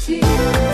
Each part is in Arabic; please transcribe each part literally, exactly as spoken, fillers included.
مولاتي.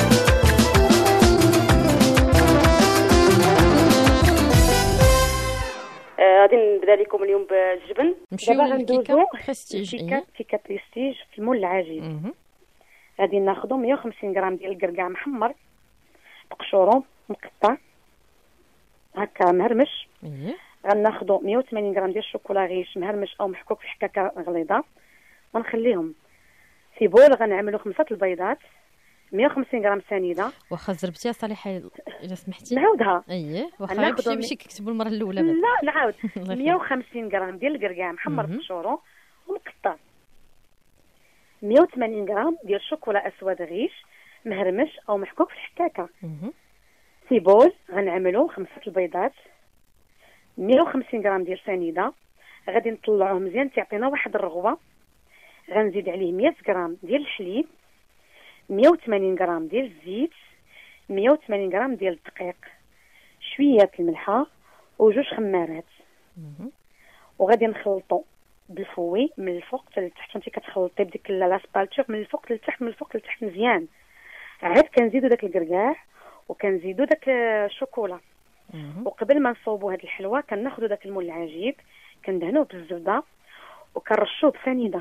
غادي نبدا لكم اليوم بالجبن. نمشيو للكيكه بريستيج. كيكه كيكه بريستيج في المول العجيب. غادي ناخذوا مية وخمسين غرام ديال الكركاع محمر مقشورو مقطع هكا مهرمش. اييه. غناخذوا مية وثمانين غرام ديال الشوكولا غيش مهرمش او محكوك في حكاكه غليظه ونخليهم في بول. غنعملوا خمسه البيضات، مية وخمسين غرام سنيده. واخا زربتي صالحه الا سمحتي نعاودها. اييه واخا باش ماشي كتبوا المره الاولى. لا نعاود. مية وخمسين غرام ديال الكركاع محمر مقشورو ومقطع، مية وثمانين غرام ديال الشوكولا اسود غيش مهرمش او محكوك في الحكاكه. في بول غنعملوا خمسه البيضات، مية وخمسين غرام ديال سنيده. غادي نطلعوه مزيان تعطينا واحد الرغوه. غنزيد عليه مية غرام ديال الحليب، مية وثمانين غرام ديال الزيت، مية وثمانين غرام ديال الدقيق، شويه الملحه وجوج خمارات. وغادي نخلطوا بالفوي من الفوق حتى لتحت. انت كتخلطي بديك لاسبالتور من الفوق لتحت من الفوق لتحت مزيان. عاد كنزيدوا داك الكركاع وكنزيدوا داك الشوكولا. وقبل ما نصوبوا هاد الحلوه كناخذوا داك المول العجيب كندهنوه بالزبده وكنرشوه بسنيده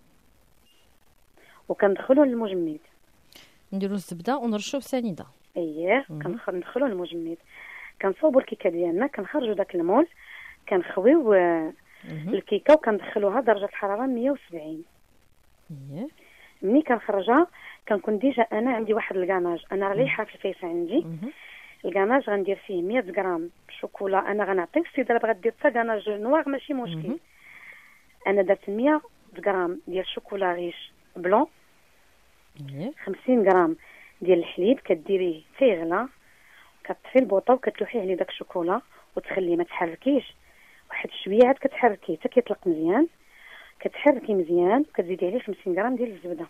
وكندخلوه للمجمد. نديروا الزبده ونرشوه بسنيده. اييه كندخلوه للمجمد. كنصوبوا الكيكه ديالنا كنخرجوا داك المول كنخويو الكيكه وكندخلوها درجه الحراره مية وسبعين. اييه. ملي كنخرجها كنكون ديجا انا عندي واحد الكاناج. انا ريحه في الفيسه عندي. الكاناج غندير فيه مية غرام شوكولا. انا غنعطي السيده اللي بغات دير حتى كاناج نوار ماشي مشكل. انا درت مية غرام ديال الشوكولا غيش بلون، خمسين غرام ديال الحليب كديريه فيغلا كتطفي البوطه وكتلوحيه عليه داك الشوكولا وتخليه ما تحركيش واحد شويه عاد كتحركيه حتى كيطلق مزيان. كتحركي مزيان وكتزيدي عليه خمسين غرام ديال الزبده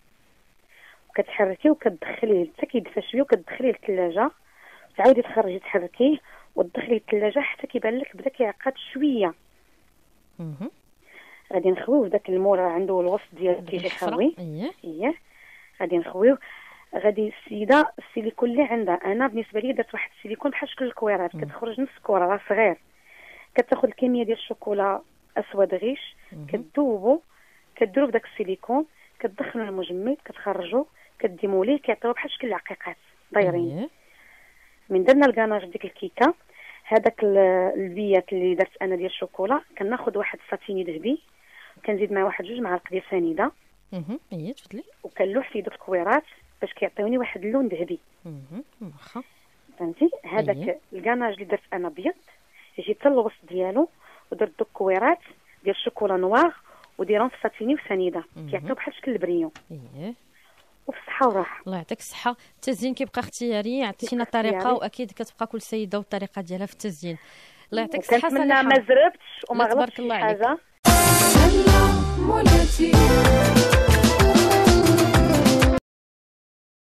وكتحركيه وكتدخليه حتى كيدفى شويه وكتدخليه للثلاجه. تعاودي تخرجي تحركيه وتدخليه للثلاجه حتى كيبان لك بدا كيعقد شويه. اها. غادي نخويو داك المول عنده الوسط ديال كيجي خاوي. اييه. اييه غادي نخويو. غادي السيده السيليكون اللي عندها. انا بالنسبه لي درت واحد السيليكون بحال شكل الكويرات كتخرج نص كره راه صغير. كتاخذ الكميه ديال الشوكولا اسود غيش كتذوبو كديرو في داك السيليكون كتدخلوا المجمد كتخرجوا كديموليه كيعطيو بحال شكل العقيقات دايرين. من درنا الكاناج ديك الكيكه هذاك البيات اللي درت انا ديال الشوكولا كناخذ واحد ساتيني ذهبي كنزيد معاه واحد جوج معالق ديال سنيده. اها اييه تفضلي. وكنلوح فيه دوك الكويرات باش كيعطيوني واحد اللون ذهبي. اها واخا فهمتي. هذاك أيه. الكاناج اللي درت انا ابيض جيت حتى الوسط ديالو ودرت دوك الكويرات ديال الشوكولا نوار وديرهم في ساتيني وسنيده كيعطيو بحال شكل البريون. اييه. وفي الصحه والراحه. الله يعطيك الصحه. التزيين كيبقى اختياري. عطيتينا الطريقه واكيد كتبقى كل سيده والطريقه ديالها في التزيين. الله يعطيك الصحه. كنتمنى ما زربتش وما غلطتش الله حاجه. مولاتي.